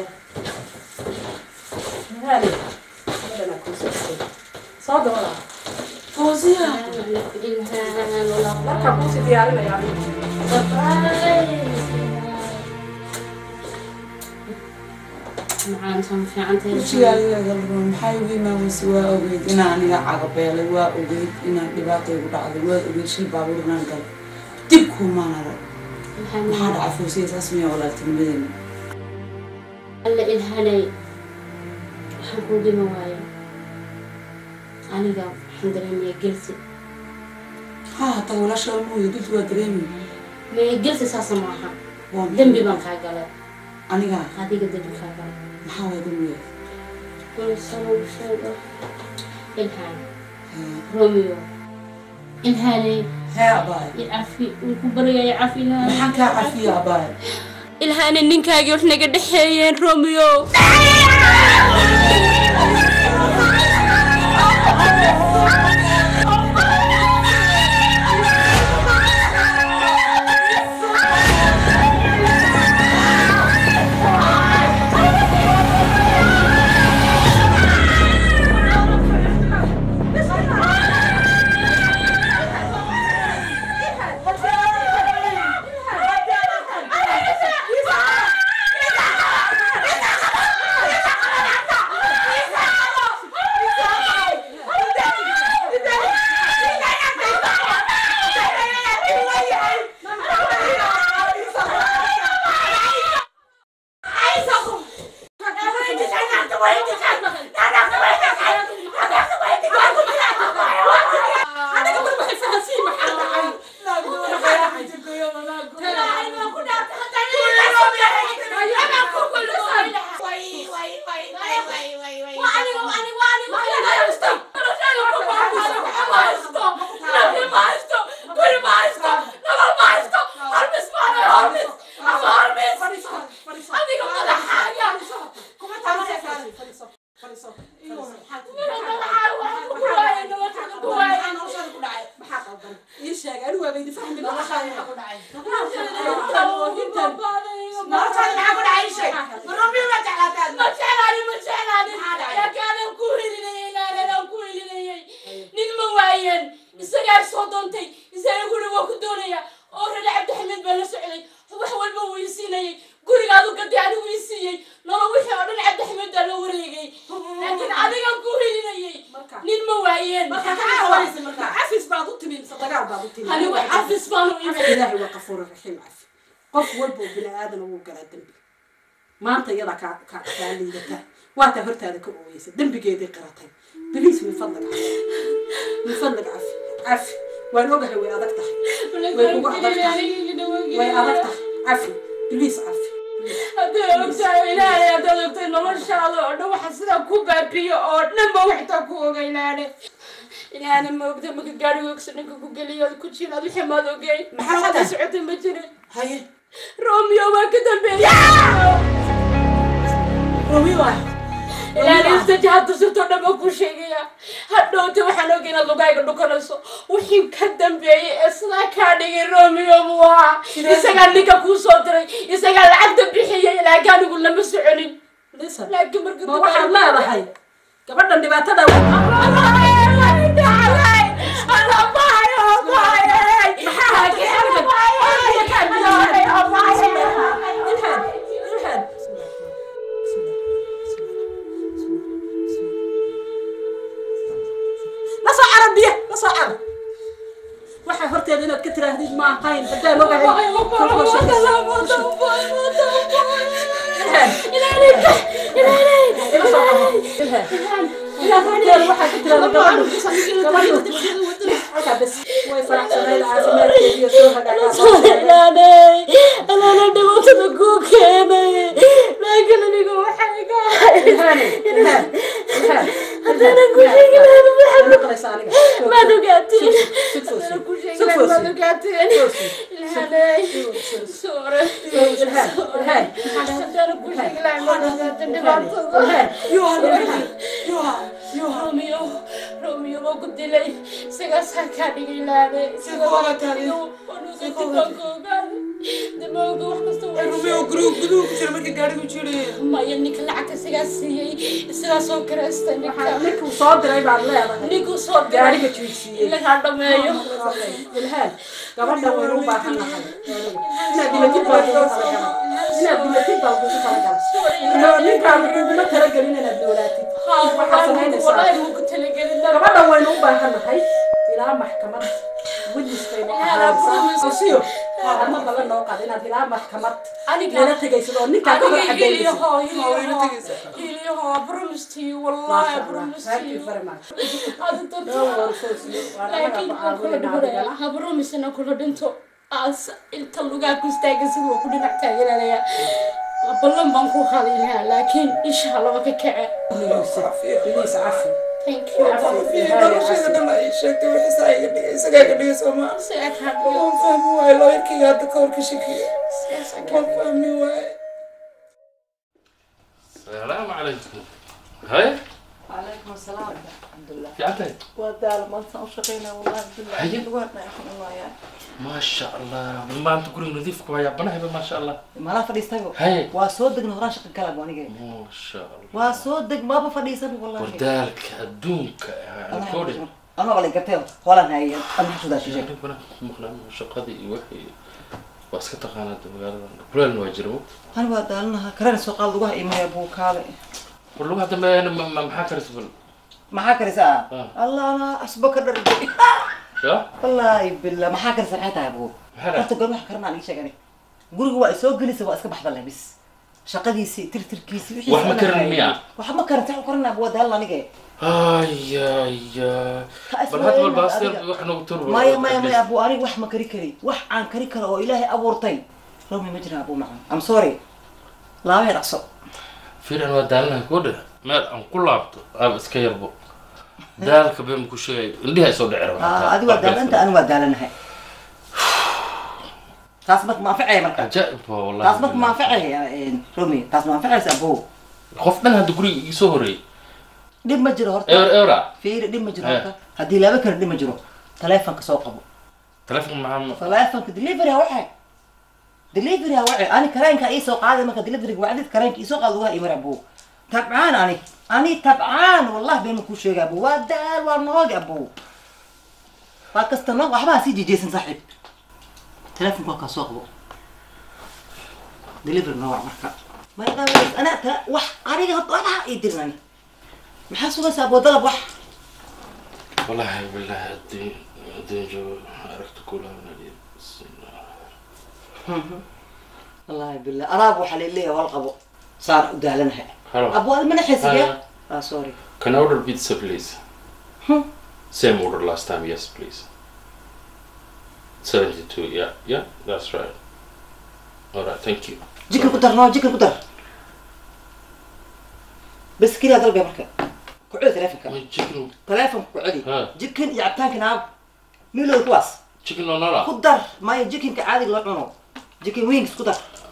الهالي أنا كوسة صاد ولا فوزية إلهام ولا لا كوسة ديالنا يعني معان سام في عنتي وشيالي قلبهم حيوي ما وسوا أوجد إن أنا عقبالي وأوجد إن دباقي وبعض وأوجد شيء بابور نانقل تبكو ما نرى ما حد عفوسي اسمي ولا تلميذين alla ilhanay waxaan kuu dhima waayo aniga waxaan dareemayaa gelsi ها طول شهر مو يقولت ودريمي ما gelsi saasa maaha dembi baan kaa galay أنا adiga dembi kaa galay محاول أقول كل سنة وشيء إلهام روميو إلهاني ها باي يعفي وكبريا يعفي لها محن كعفي يا باي إلهاني نينكاغي وحنا قد حيين روميو maanta iyada ka ka liidata waata hortaada ka ooyeysa dambigeedii qaratay biliis min fadlan min fadlan cafi cafi waan ogahay way adag tahay way ugu adag tahay way adag tahay cafi biliis cafi haddii ogtahay ilaahay haddaad ogtay noloshaada oo dhan waxa sidaa ku baabiyo oo dhanba waxtaa ku ogaynaane ilaahna ma ogta maka gaadhiga ogsa ninka ku geliyo ku jiraad wixii maad ogey maxaa socotay ma jirin haye romeo waa ka dambeeya روميو ilaahay istaji hadda sirtoo dhan baa ku sheegaya hadhowta waxaan ogay inaad lugayga dhukanayso wixii ka dambeeyey ee sidaa kaa dhigay romeo buu ahaa isagaa ninka kuu soo diray isagaa lacagta bixiyay laakiin anigu lama soconin laakiin marka ma waxaad leedahay gabadhan dhibaatada waxaa horteeda inaad ka tiraahdid ma ahayn haddaan ogahay Romeo, Romeo, ma ku dilay sigaas ha ka dhigilaaday sigaas ha ka dhigilaaday damooga wax kasta Romeo group group jir markii gaarigu jiray ma yan nik lacagta sigaas siiyay sigaas oo kareesta ninka ninkuu soo diray baad leedahay ninkuu soo diray gaariga jiisiiyay ila ka dhameeyo ilhaan gabadha way u baahan tahay inaad dimatid baa ugu talagalay inaad dimatid baa ugu talagalay ninkaan kuguma talagelin inaad noolaatid waxaa samaynaysaa gabadha waynu u baahan nahay ilaa maxkamad witnessbaynu ahaansiyo ama badan noo qaad inaad ilaa maxkamad nala tegaysid oo ninkaa ka hor cadeynaysid iliyaho promise you wallahi promise you laakiin kula dhigaya ha promise na kula dhinto as inta lugaa ku istaaga sidoo ku dhinac taageeraya ballan baan ku qaadinayaa laakiin insha Allah ka kace please afi thank you noloshayda dhan ay sheegtay wax isaaga dhigay isaga ka dhigay Soomaa saad ha oo fahmi waay looyirkii hadda ka horka shakiya oo fahmi waay السلام عليكم هاي وعليكم السلام الحمد لله في عتاي ودال ما نشقينا والله بالله هي لغتنا يا اخي الله يا ما شاء الله ما انت تقولي نظيف كويس بنحب ما شاء الله ما لا فديستاغو هاي واسودق نهران شق كلام وانيغي ما شاء الله واسودق ما بفديسن والله وردالك ادونك يعني كودي انا ولا قرتين ولا هي انا حسود شيء انا مخنا شقدي وحي واسكت قناه magaalada kuleel waa jiro أنا بدالنا كرنا سوق الضوء إيمي أبو كاله كل واحد ما ما محاكر سبل محاكر ساعة الله أنا أسبك الرجل شو والله بالله محاكر ساعتها يا أبو هلا أنت قول محكرنا عليك شيء يعني قول هو سوق لي سوا أسكت بحضر بس شقدي سي تر تر كيسي وح مكرن مياه وح مكرن تعال كرنا أبو دالنا نيجي آي يا بل هذا الباصير وإحنا وتربو ما يا ما يا ما يا أبو أري وح مكري كري وح عن كري كري وإلهي أبورتين رامي مجرى أبو معن I'm sorry لا يرقص فيران ودالنا كوده ما أم كل عبده أب إسكيربو دالك بيم كل شيء اللي هي صود عرب آه هذه ودال أنت أنا ودالنا هاي تاسمك ما فعي مركب عجائب والله تاسمك ما فعي يا رامي تاسمك ما فعي سأبوه خفنا هاد قولي يسهري دم مجرى هرتا إير إيرا فير دم مجرى هرتا هدي لا بكر دم مجرى تلفون كسوق أبو تلفون مع تلفون كدليفري واحد دليفري واحد أنا كرانك أي سوق هذا ما كدليفري وعدت كرانك أي سوق الله يمر أبوه تبعان أنا أنا تبعان والله بين كل شيء أبوه ودال ورناق أبوه باكستان وحبا سيجي جيسن صاحب تلفون كسوق أبوه دليفري نوع مركب ما يقدر أنا ترى وح أنا هطلع يدرني محاسوب بس أبو ضرب وح والله بالله الدين الدين جو عرفت كلها من اليوم والله بالله أرابو حليل لي والقبو صار قدالنا أبو هذا من أحس يا آه سوري Can I order pizza please? Hmm. Same order last time, yes please. seventy-two, yeah, yeah, that's right. Alright, thank you. جيكن قدر نو جيكن قدر بس كذا ضرب يا بركة كعود تلفونك جيكن تلفون كعودي جيكن يعبتانك ناو ميلو كواس جيكن لا لا قدر ما يجيكن كعادي لا عنو جيكن وينكس قدر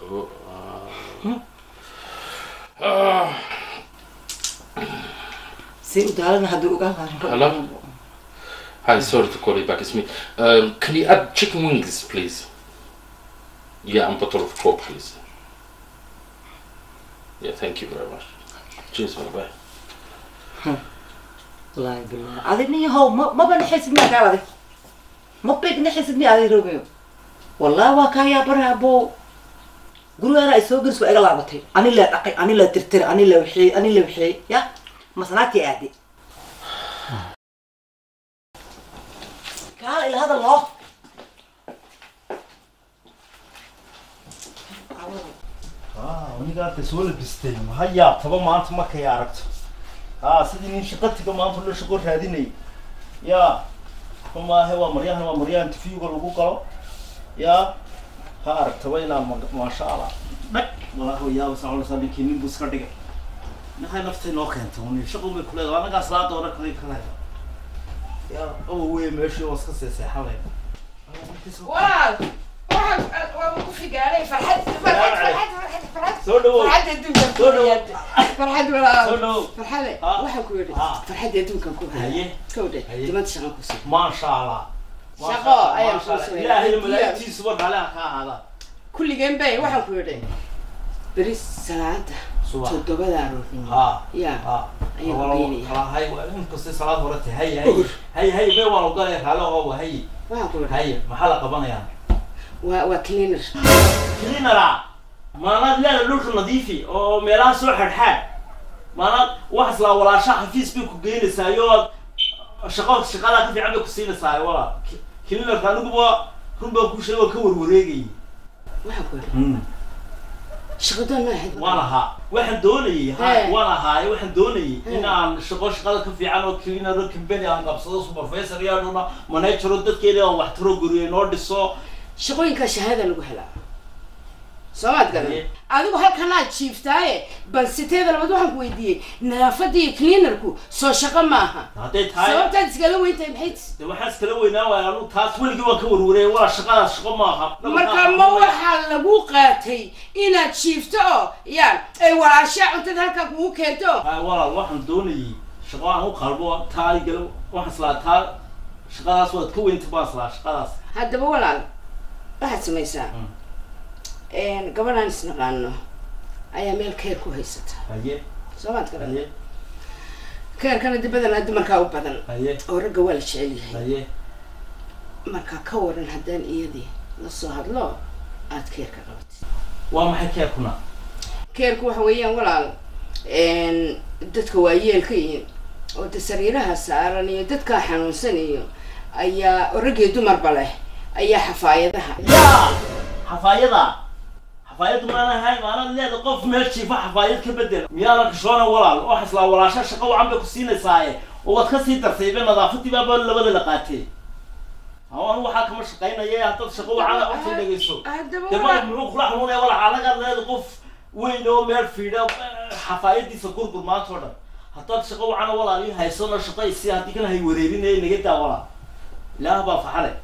سي ودالنا هدو قال Hello. Hi, sorry to call you back. It's me. Um, can you add chicken wings, please? Yeah, and bottle of Coke, please. Yeah, thank you very much. Cheers, bye bye. والله بالله عادني هو ما ما بنحس إني قاعد ما بيك نحس إني قاعد روبيو والله وكايا برابو قولوا أنا أسوق نسوي أغلى بطي أنا لا أقي أنا لا ترتر أنا لا وحي أنا لا وحي يا مسناتي عادي قال إلى هذا الله aniga soo labistay ma hayaa taba maanta ma ka aragto ها سيدي من شقتك ما أنت ولا شقول هذيني يا هما هو مريان هو مريان تفيق ولا بوكا يا هارك توينا ما شاء الله بك والله هو يا بس على سبيل كيمين بوس كردك نحن نفتي نوكين توني شغل بكل أنا قاعد صلاة ولا كذي كذا يا أبو وين ماشي وسخ سيسي حوالي واو واحد وقفي قالي فرحت فرحت فرحت فرحت فرحت سولو فرحت الدنيا سولو فرحت ولا سولو فرحت واحد كوري فرحت الدنيا كوري كوري دمت شغل كوسي ما شاء الله شغل أيام كوسي لا هي الملايين سوبر على هذا كل جيم باي واحد كوري بريس سلامته تدوبة دارو ها يا ها أيام بيني ها هاي وين كوسي صلاة ورتي هاي هاي هاي هاي بي والله قال لك هلا هو هاي واحد كوري هاي محل قبنا يعني وكلينر كلينر ما أنا لا لوك نظيفي أو ميلان سوى حد ما أنا واحد لا ولا شاح في سبيك وجين سايود شغال شغالة كيف عندك كسين ساي ولا كلينر كانوا جوا هم بكوشة وكور وريجي واحد كوري شغلنا واحد ولا ها واحد دوني ها ولا هاي واحد دوني إن عن شغال شغالة كيف عنو كلينر كمبني عن قبضة سوبرفيسر يا نونا ما نيتشرو دت كده واحترو جوري نورد سو شغلين شهادة لو هلا سمعت كلام أدو هالكنا شيفتاي بس تيجي لما دوحن كويدي نافدي كلينركو سو شقة معها هاتيت هاي سمعت تسكلوا وين تبحث ده حس كلوا ناوي يعني تاس ولي جوا كور وري ولا شقة شقة معها مركب ما وحال لبوقاتي إن شيفتو يعني أي ولا شيء أنت ذاك مو كنتو هاي ولا الواحد دوني شقة هو قلبه تاي قلوا واحد صلاة تاي شقة صوت كوي أنت باصلا شقة هذا بولا واحد سميسا إن قبل أن نسنقانه أيام الكير كويسة هاي سمعت كلام هاي كير كان بدل هذا مركب بدل هاي ورقة ولا شيء هاي مركب كورن هدان إيدي نص هذا لا أت كير كقبت وما حكي كنا كير كوه ويا ولا إن دتك ويا الكين وتسريرها سارني دتك حنون سنيو أيا ورقة دمر بله أيا حفايدها يا حفايدها حفايد ما أنا هاي ما أنا اللي أقف ماشي في حفايد كبدل ميالك شلون ولا واحد لا ولا شيء شقة وعم بكسينة ساي وتخسي ترتيبين نظافتي باب ولا بدل لقاتي هو هو حاكم الشقينا يا هتط شقة على وقت اللي يسوق تمام مروق لا حمونا ولا على قال اللي أقف وينو مير فيدا حفايد دي سكور برمات ولا هتط شقة على ولا لين هاي صار شقة يصير هدي كنا هاي وريرين هاي نجدا ولا لا بفعله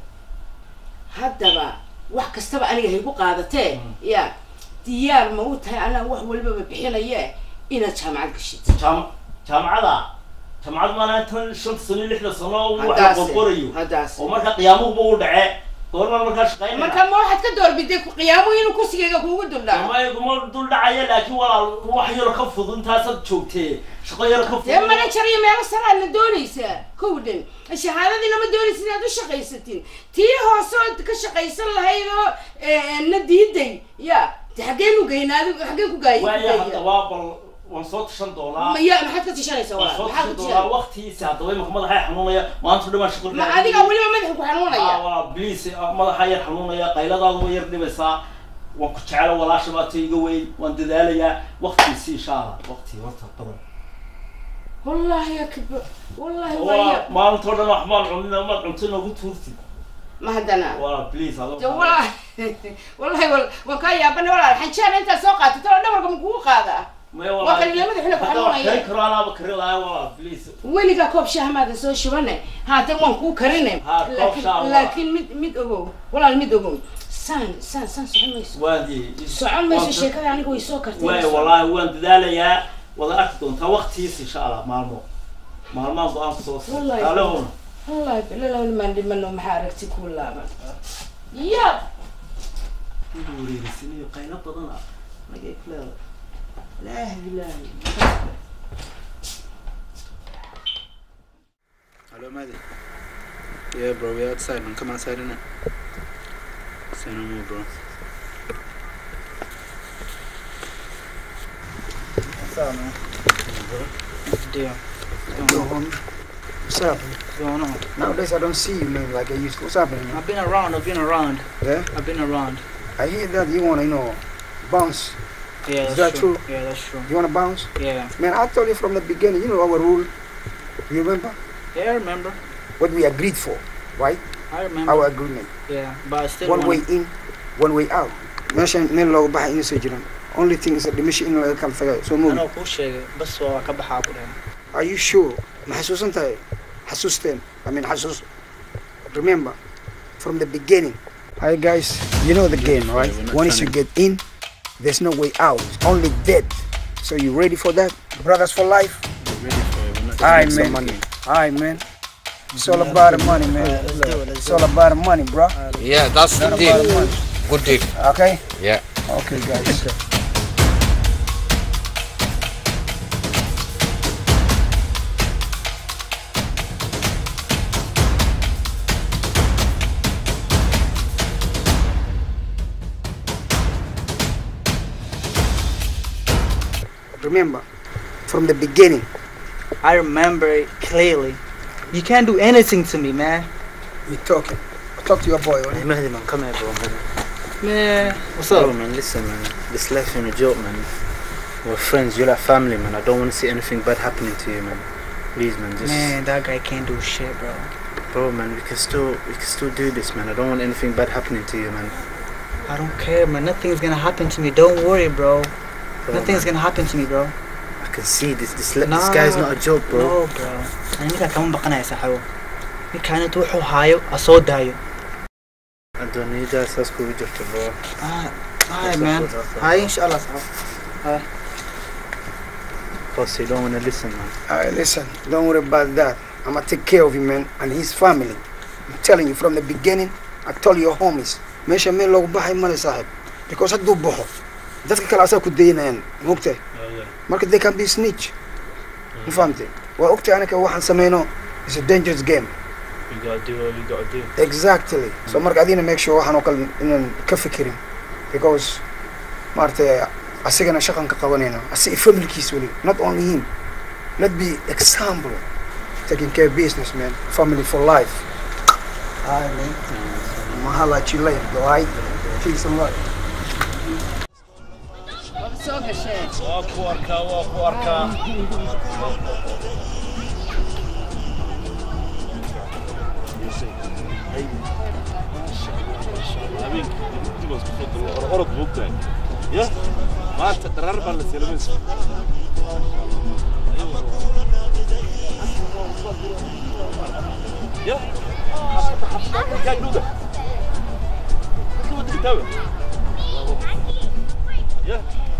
حتى بقى wax kastaba aniga haygu qaadatee ya diyaar ma u tahay ana wax walba bixinaya inaad jaamacad gashid jaam jaamacada jaamacad ma ana tan shan sano lixda sano wax qorqorayo oo marka qiyaamuhu u dhacay goorma marka shaqeynaa marka ma waxaad ka doorbiday ku qiyaamuhu inuu kursigeyga kuugu duldhaco ma iguma dul dhacaya laakiin waa wax yar ka fudud taasad joogtee shaqo yar ka fudud ee manager iyo meel sare la doonaysa kowdan shahaadadii lama doonaysin inaad u shaqaysatin tii hoose ka shaqaysan lahaydo na diiday ya xageen u geynaado xageen ku gaayay waa hadda waa bal waan soo tashan doonaa ma ya maxaad ka tashanaysaa waa maxaad ka tashanaysaa waqtiisa hadda way madaxa xanuunaya maanta dhama shaqo ma adiga waliba madaxa ku xanuunaya ah waa please madaxa yar xanuunaya qayladaadu way yar dhibaysaa waan ku jecel walaasha baad iga weyn waan dadaalayaa waqtiisa insha Allah waqti waqti badan wallahi ya kibir wallahi waa maanta oo dhan wax ma cunina ma cuntino ugu tuurtid ما هدنا والله بليز هذا والله والله وكان يا بني والله حنشان انت سوقات ترى دوركم كو قادا ما والله وكان لما احنا بحنونا يا كرا انا بكر لا والله بليز وين كوب شاه ما سو شبنه هات وان كو كرينه لكن مد مد اوغو والله مد اوغو سان سان سان سعميس وادي سعميس الشيكه يعني كوي سو كرتي واي والله وان دداليا ولا اكتون تا وقتيس ان شاء الله مالمو مالما بان سو والله والله لا لا ما عندي منه محاركتي كلها يا دوري سني قينه بدنا ما جاي كلا لا لا Hello Maddie. Yeah bro, we're outside man. Come outside innit? Say no more bro. What's up man? Hey, bro. What's the deal? What's going on? What's up? What's going on? Nowadays I don't see you man like I used to. What's happening man? I've been around, I've been around. Yeah? I've been around. I hear that you wanna, you know, bounce Is Yeah, that's that true. true? Yeah, that's true. You wanna bounce? Yeah. Man, I told you from the beginning, you know our rule. You remember? Yeah, I remember. What we agreed for, right? I remember. Our agreement. Yeah, but I still One way wanna... in, one way out. Meeshan meel looga baxay inuu soo jiran. Only thing is that the mission in laga kala tagay. So move. أنا أقول شيء بس هو كبحة كلها. Are you sure? Ma xasuusan tahay? Xasuusteen. I mean xasuus. Remember, from the beginning. Hi guys, you know the game, right? Once you get in, there's no way out. It's only dead. So you ready for that? Brothers for life? Ready for it. We're not Alright, make some man. money. Alright, man. It's all about the money, man. Alright, let's do it. Let's It's do all it. about the money, bro. Yeah, that's the All deal. about the money. Good deal. Okay? Yeah. Okay, guys. Remember, from the beginning. I remember it clearly. You can't do anything to me, man. You talking. Talk to your boy, Hey, okay? Mahdi, man, come here, bro, man. Man, what's up? Bro, man, listen, man. This life ain't a joke, man. We're friends. You're like family, man. I don't want to see anything bad happening to you, man. Please, man, just... Man, that guy can't do shit, bro. Bro, man, we can still, we can still do this, man. I don't want anything bad happening to you, man. I don't care, man. Nothing's gonna happen to me. Don't worry, bro. Bro, Nothing's man, gonna happen to me, bro. I can see this. This, this Nah, guy's not a joke, bro. No, bro. أنا ninka kama baqanayo saxaabo. Ninkaan intuu wuxuu haayo asoo daayo. I don't need that. That's cool, just bro. Ah, alright, man. Hi, inshallah, saxaabo. Hi. Boss, you don't want to listen, man. Alright, listen. Don't worry about that. I'm gonna take care of him, man, and his family. I'm telling you from the beginning. I told your homies. Meesha meel loogu baxay male saaxib. Because hadduu baxo dadka kale asaa ku daynayaan moogtay marka they can be snitch ma fahamtay waa ogtay anaka waxaan sameyno is a dangerous game. You gotta do what you gotta do. Exactly. So marka adina make sure waxaan oo kale inaan ka fikirin because maartay asigana shaqan ka qabanayna asi familkiis wali not only him. Let be example taking care of business, man. Family for life. Alright, man. Mahala at you later, alright? Peace and love. Waa ku arkaa, waa ku arkaa. orod bogtahay ya maanta qarar baa la salamaysa ya xafada xafada ka duga ka duga ya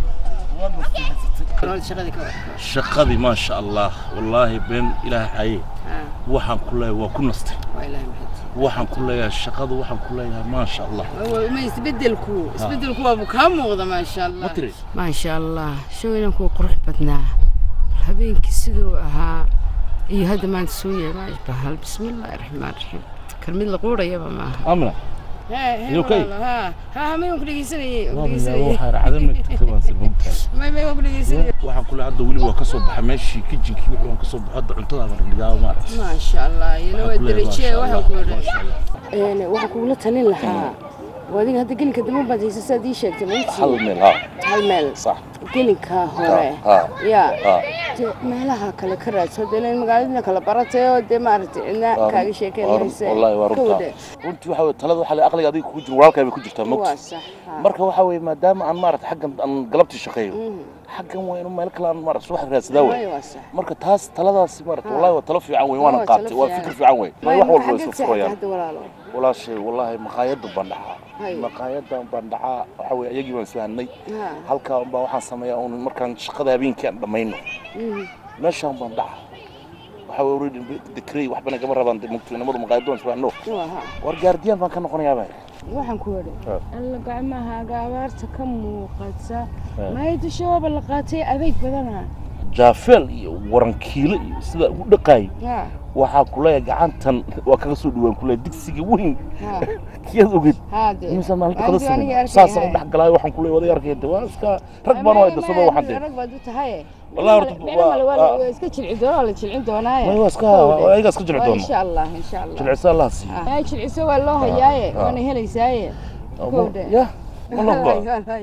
shaqadii ma sha Allah wallahi been ilaahay waxaan ku leeyahay waa ku nastay waxaan ku leeyahay shaqadu waxaan ku leeyahay ma sha Allah ma isbedelku isbedelku waa ka muuqda ma sha Allah ma sha Allah shooyinka ku qurux badnaa habeenkii sidoo ahaa iyo hadda maanta soo yeeray bahal bismillaahir rahmaanir rahiim kalmid la qoorayaba ma amna ها ها ها ما يمكن يسني يسني waxaa raacday taqriban sababta ما ما يمكن يسني waxaan kula hadda wali waa ka soo baxay meeshii kitchenkii wuxuu ka soo baxay hadda cuntada aan dhigaa ma arag ما شاء الله ينو درجه waxaan ku leeyahay een waxa ku la talin lahaa waadiga hadda gelinka damo baad haysasadii sheegtay ma hal meel ha hal meel صح gelinka hore ya meelaha kale ka raadso inay magaalada kala baratay oo de maartay ina kaaga sheekeynaysa wallahi waa runta runtii waxa way talada waxa la aqliga adiga ku jiro walaalkay ku jirtaa waa sax marka waxa way maadaama aan maartay xaggan aan galabti shaqeeyo xaggan waa inuu meel kale aan maartay subax raadsadaa way marka taas taladaas maartay wallahi waa talo fiican way waan qaatay waa fikir fiican way wax walba soo furayaan wala shay wallahi maqaayad bandhaca maqaayada bandhaca waxa way ayagii waan fahanay halka baa waxaan sameeyaa oo markaan shaqada habeenkii aan dhamayno meeshaan bandhaca waxa way urid decree wax bana gama rabaan mugtinimada maqaayadoon fahanno war gaardiyan baan ka noqonayaa baa waxaan ku wada alla gacmaha gaabaarta ka muuqata ma ay shooba la qaatay adeeg badana jaafel iyo warankiile iyo sida u dhaqay waxa kula gacantan waa kaga soo dhawaan kula digsiga weyn kiyad ogid insan maalta qada saas oo dhax galay waxaan kula wada yarkay dawaaska rag baan way dasado waxaan de rag baad u tahay wallahi horta waa iska jilci doona la jilcin doonaaye way iska ayaga iska jilci doona insha Allah insha Allah jilcisa Allah si ay jilciso waa loo hayaaye wana helaysaaye ya wallahi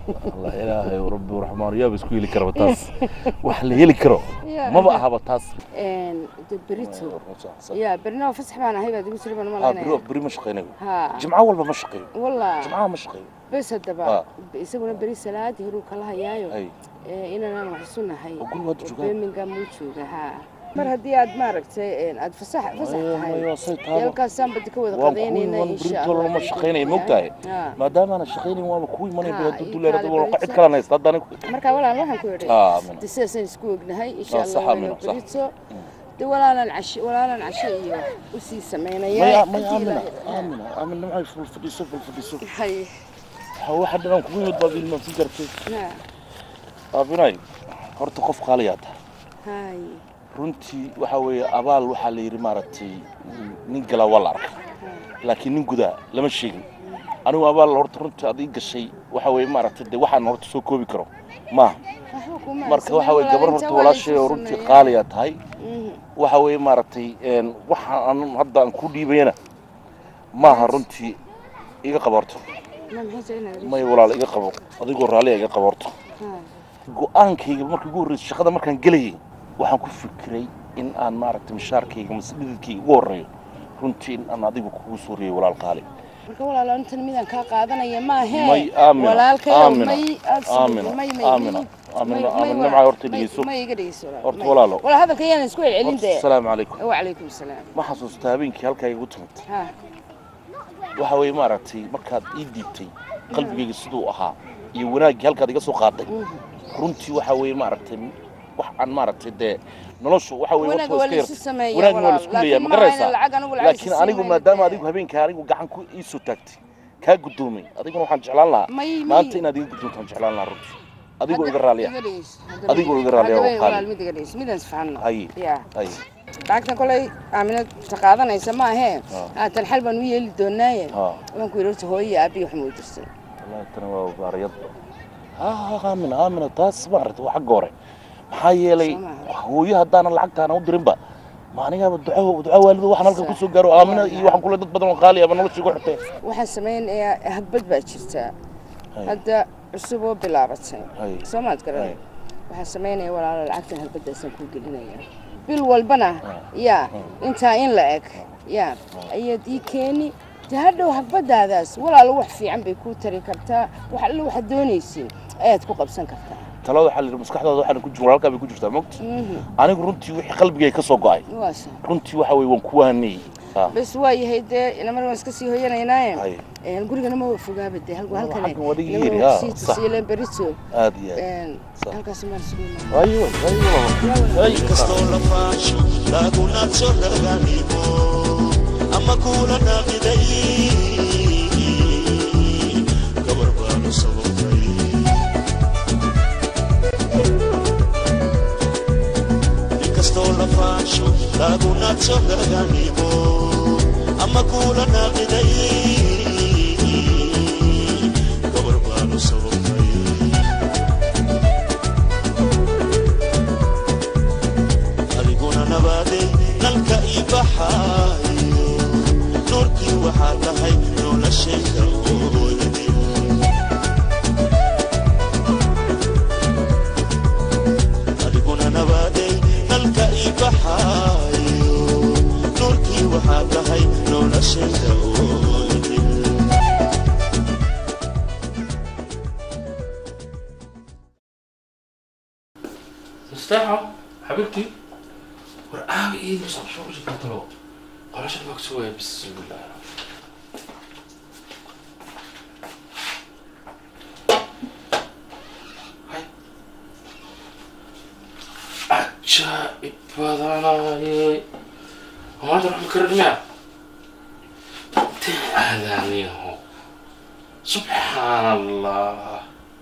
الله إلهي وربي ورحمن يا بس كويلي كرو تاس وحلي يلي كرو ما بقى هذا تاس إن بريتو يا برنا فسح معنا هاي بعد يقول سلبنا ما لنا بري بري مشقينا ها جمعة ولا مشقين والله جمعة مشقين بس الدبا يسوون بري سلاد يروح كلها يايو أي إن أنا محسونا هاي أقول واد شو من قاموتشو ها mar haddii aad maaragtay aad fasax fasax tahay yalkaasaan bad ka wada qadaynayna insha Allah ma shaqeynay moogtahay maadaama aan shaqeynay waa ku imanay baa duleelada wala qacid kala haysta hadana marka walaan waxaan ku yiri disaysan isku ognahay insha Allah barito de walaalan cashi walaalan cashi iyo u sii sameynaya ma aamina aamina aamina ma ay fadhiiso fadhiiso hay hawa hadana ku yimid baabil ma fikirtay aabinay horta qof qaaliyaad hay runtii waxa weeye abaal waxa la yiri maaragtay nin gala wala arka laakiin nin guda lama sheegin anigu abaal horta runtii adii gashay waxa weeye maaragtay de waxaan horta soo koobi karo ma marka waxa weeye gabar horta walaashay oo runtii qaaliya tahay waxa weeye maaragtay een waxa aan hadda aan ku dhiibayna maaha runtii iga qabarto may walaal iga qabo adigoo raali iga qabarto go'aankayga markii ugu horreysay shaqada markaan galayay waxaan ku fikiray in aan maaragtay mishaarkayga mas'uuliyadkayga ugu horeeyo runtii in aan adigu kugu soo reeyay walaal qaali marka walaal intan midaan ka qaadanaya ma ahe may aamin walaalkay may aamin aamin aamin aamin ma horta dhigeyso ma iga dhigeyso horta walaalo wala hadalka yaan isku celin de assalaamu calaykum wa calaykum salaam ma xasuustaa habeenkii halka igu timid ha waxa way maaragtay markaad ii diibtay qalbigayga sidoo ahaa iyo wanaagii halkaad iga soo qaaday runtii waxa way maaragtay waxaan maaragtay de noloshu waxa way waxa iska yar wanaag ma isku leeyahay ma garaysaa laakiin anigu maadaama adigu habeenka anigu gacan ku ii soo taagtay ka gudoomay adiguna waxaan jeclaan lahaa maanta inaad iga gudoontaan jeclaan lahaa runtii adigoo iga raaliya adigoo iga raaliya oo qaali mid iga dhis midaan isfahanno hay hay lacagtan kolay aaminad taqaadanaysa ma ahe haatan xal baan u yeeli doonaaye waan ku yirto hooyo aabi wax ma dirsan wallahi tan waa baariyad ha aamin aamin taas baarta waxa goore maxaa yeelay hooyo haddana lacagtaana u dirinba ma aniga duco duco waalidu waxaan halka ku soo gaaro aamina iyo waxaan kula dad badan oo qaali ah nolosha ugu xirtay waxaan sameeyay hagbad baa jirta hadda cusub oo bilaabatay Soomaad garan waxaan sameeyay walaal lacagtan hagbadaasan ku gelinaya bil walbana ya inta in la eg ya ayad ii keeni hadhow hagbadaadaas walaal wax fiican bay ku tari kartaa wax alla wax doonaysiin aad ku qabsan kartaa talada xal maskaxdaada waxaan ku jiro halka bay ku jirtaa moogta anigu runtii wixii qalbigay ka soo go'ay runtii waxa way waan ku waanay bas waa yahay de ina mar waan iska sii hooyanaynaa een gurigana ma fogaaba de halka halkan si leen berito aad iyo aad halkaas ma suuqna ayo ayo ay kasto la faasho laguna soo darganibo ama kula naqiday gabar baan sababay la faasho laguna soo darganibo ama kula naqiday gabar baan sababay adiguna nabaaday nalka ii baxaayo nuurkii waxaa tahay noloshayda ooyadii adiguna nabaaday nalka ii baxaayo nuurkii waxaa tahay noloshayda ooyadii مستحى حبيبتي ورقاقي ايه مش عارف شو وجهك طلعوا قال شو بدك تسوي بسم الله هاي عجائب بدناي وما تروح مكرر معه هذا هو سبحان الله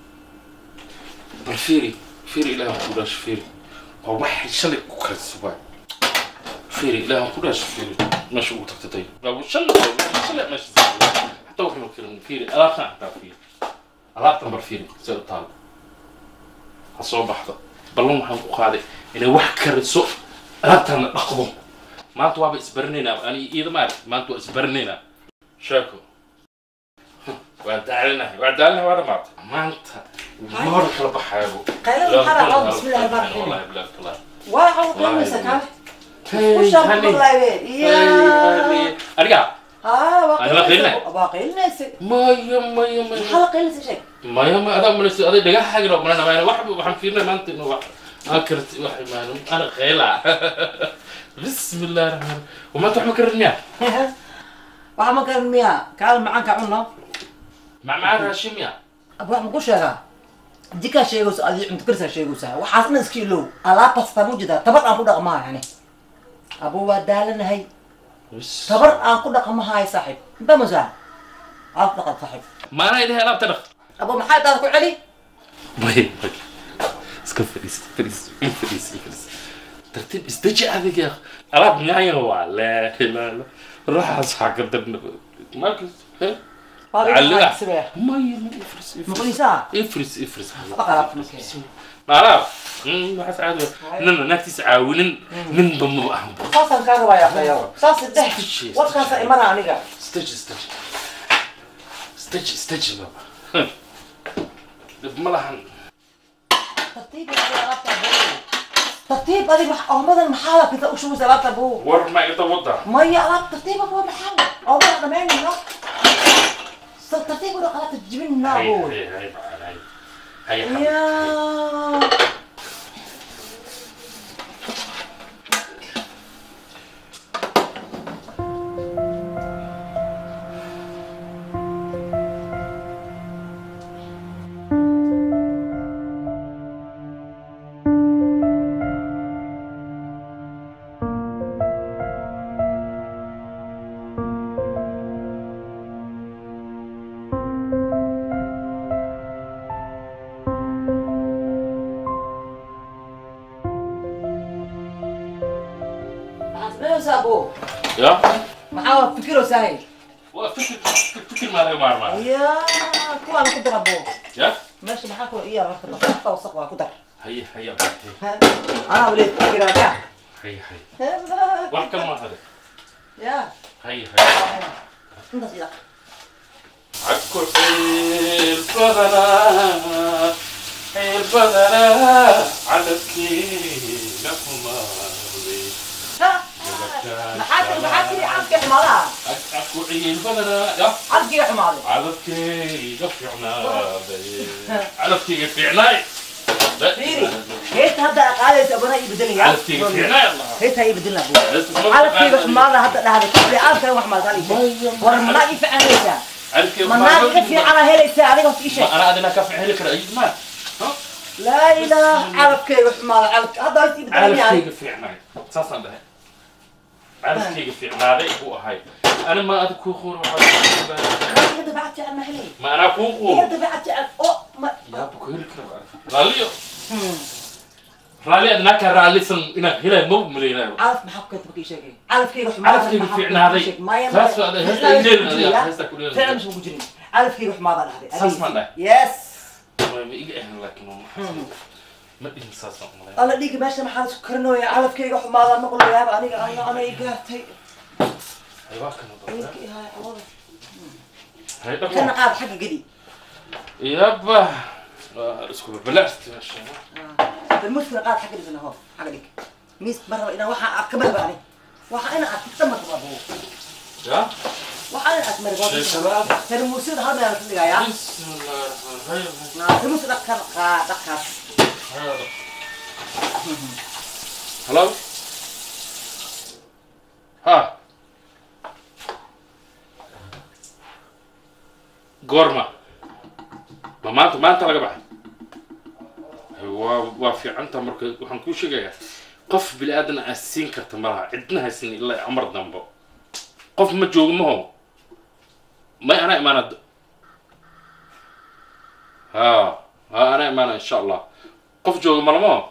بالفيري فيري لا كولاش فيري أو واحد شلك كوكرت سباي فيري لا كولاش فيري ماشي وتكتتي لو شلك شلك ماشي حتى وحنا كلام فيري ألا حتى فيري ألا تنبر فيري سير طالب الصوب حتى بلون حن قاعد إنه واحد كرت سوق ألا تنقضهم ما أنتوا عم إسبرنينا أنا إذا ما ما أنتوا إسبرنينا شاكو وعدالنا وعدالنا ولا ما ما أنت ما كلا بحاجه قيل الحرا عود بسم الله الرحمن الرحيم والله بلاك الله ولا عود قيل سكان وش وش والله يا ارجع ها أنا قيلنا. باقي لنا ما يم ما يم الحلقه قيل شيء ما يم هذا من هذا دقيقة حاجة لو أنا ما أنا واحد وحن فينا ما أنت إنه واحد أكلت واحد ما أنا أنا خيلة بسم الله الرحمن الرحيم وما تروح مكرنيا واحد مكرنيا كان معك عنا مع مع راشميا أبغى أقول شيء ديك شيء وس أدي عند كرسي شيء وس وحاسنا سكيلو على بسطة موجودة تبر أنا كده ما يعني أبو ودالنا هاي تبر أنا كده ما هاي صاحب بمزاج أطلق صاحب ما أنا إذا لا بتدخ أبو محمد هذا كل علي ما هي اسكت فريس فريس فريس فريس ترتيب استجي هذيك يا أخي ألعب معي هو لا لا لا راح أصحى قدر ما كنت علق ما يفرس مقيسة افرس افرس فقط ما أعرف ما حس عادي نن نكتس عاونن من ضمن أهم خاصة كانوا ويا أخي خاصة الضحك وخاصة إمارة عنيقة استجي استجي استجي استجي بابا ملحن ترتيب هذه ترتيب هذه أحمد المحالة كذا وشو زلات أبوه ور ما يتوضع ما يعرف ترتيب أبوه محالة أو ما هذا ماني لا ترتيب ولا قلت تجيبين أبوه هاي هاي هاي هاي يا أبو يا معاه فكره سهل وفكر فكر ما له مار مار يا كل أنا كنت أبو يا ماشي معاك ولا إيه رحت نحطه وسقوا كنت هي هي أنا وليت فكرة كا هي هي واحد كلمة هذا يا هي هي أنت صدق عكر البدنا البدنا على الكيل لكم محاكي محاكي عمك حمارة أكو عيل بدنا يا عمك حمارة عرفتي قفعنا عرفتي قفعنا فيري هيت هذا قال أبونا يبدلني عرفتي قفعنا هيت هي يبدلنا أبوه عرفتي حمارة هذا هذا كل عام كان وحمار ثاني ورمنا يفعل ليس عرفتي ما نقف على هيليس عليه وفي شيء أنا أدنى كفع هيلك رأيت ما لا إله عرف كيف حمار عرف هذا يبدلني عرفتي قفعنا أساسا ده عرفت كيف في هذا هو هاي انا ما اذكر خور هذا بعد على محلي ما انا فوق هذا بعد على او ما يا بكل رالي رالي انا كرالي سن هنا هنا مو ملينا عارف محقق بكي شيء عارف كيف حمار عارف كيف في هذا ما بس هذا هذا فعلا مش موجودين عارف كيف حمار هذا اساس ما يس ما يجي احنا لكن ما دي اساس الله ديك ماشي محل سكرنا يا عارف كيف حمار ما قول يا انا انا انا يقهتي ايوه كان هاي عوض هاي كان قاعد حق قدي يابا اسكو بلعت ماشي المشكله قاعد حق قدي هنا حق لك ميس مره انا واحد اكمل بقى واحد انا اتسمى ابوه يا واحد انا اكمل بقى شباب الموسيقى هذا يا يا بسم الله الرحمن الرحيم الموسيقى دكر دكر هلو ها قورما ما ما انت ما انت لقى بعد هو وفي عنده مركز وحن كل شيء قف بالادن اسين كرتمرها عندنا هسين الا عمر ذنبه قف ما جوج ما هو ما انا ما ند ها ها انا ما ان شاء الله قف جوج ما ما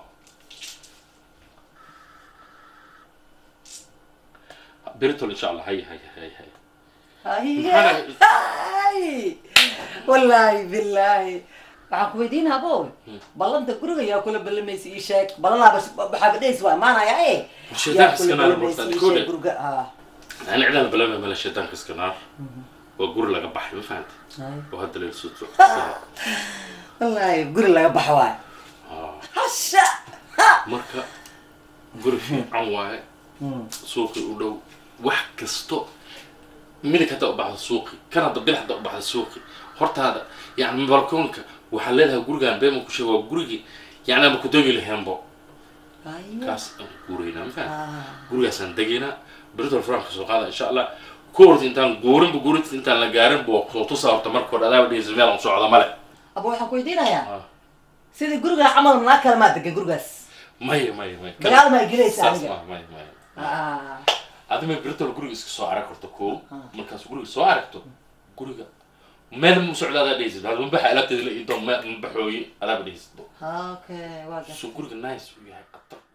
بيرتول ان شاء الله هي هي هي هي هاي هاي والله بالله waxaan ku weydiinaa bool ballanta guriga yaa kula ballameysa ii sheeg ballanaa bas baxabadhays waa maanaya ee الشيطان كسكنار guriga guriga ah انا عندنا بلامه مال الشيطان كسكنار وقول لك بحر ما فهمت وهذا اللي صوت wallahi guri laga baxo waay hasha marka guri fiican waaye suuqi u dhow wax kasto midig hadda u baxdo suuqi kan hadda bil hadda u baxdo suuqi hortaada yani balkoonka waxaa leedahay gurigaan beema ku sheego gurigi yani ama ku degi lahaynbo kaas aan guuraynaa ma fahan gurigaasaan degaynaa beritol franka soo qaada insha allah كورت إنتان قورن بقورت إنتان لقارن بوقت تصور تمركز هذا بدي زميل أم صعدة ملأ أبو حكوا يدينا يا سيدي جورجا عمل مناك كلمات دقة جورجاس ماي ماي ماي قال ما يجلس عليه ماي ماي آه هذا ما بريتو جورجاس سوارك كرتكو مركز جورجاس سوارك تو جورجا من مسعودة هذا ديز هذا من بحق لا تدري إنتم من بحوي هذا بدي أوكي واضح شو جورجا نايس ويا قطر